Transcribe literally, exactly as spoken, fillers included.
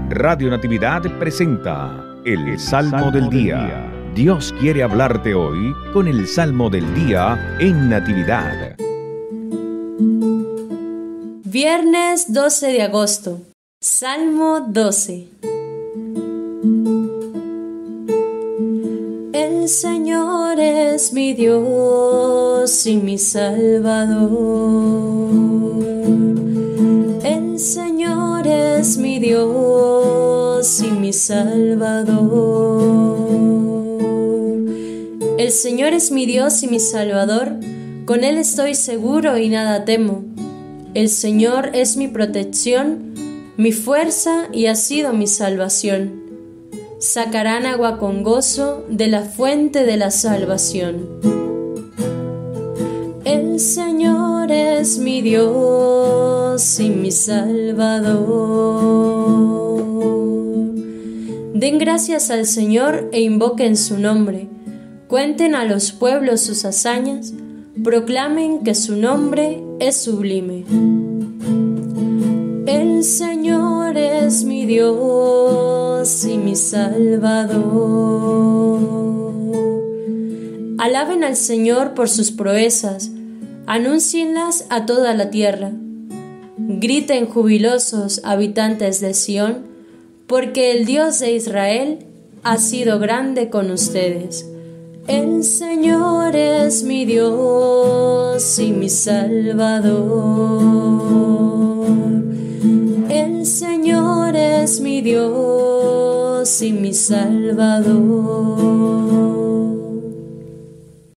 Radio Natividad presenta el Salmo del Día. Dios quiere hablarte hoy con el Salmo del Día en Natividad. Viernes doce de agosto. Salmo doce. El Señor es mi Dios y mi Salvador. El Señor es mi Dios y mi Salvador. El Señor es mi Dios y mi Salvador, con Él estoy seguro y nada temo. El Señor es mi protección, mi fuerza y ha sido mi salvación. Sacarán agua con gozo de la fuente de la salvación. El Señor es mi Dios y mi Salvador. Den gracias al Señor e invoquen su nombre. Cuenten a los pueblos sus hazañas. Proclamen que su nombre es sublime. El Señor es mi Dios y mi Salvador. Alaben al Señor por sus proezas, anúncienlas a toda la tierra. Griten jubilosos habitantes de Sión, porque el Dios de Israel ha sido grande con ustedes. El Señor es mi Dios y mi Salvador. El Señor es mi Dios y mi Salvador.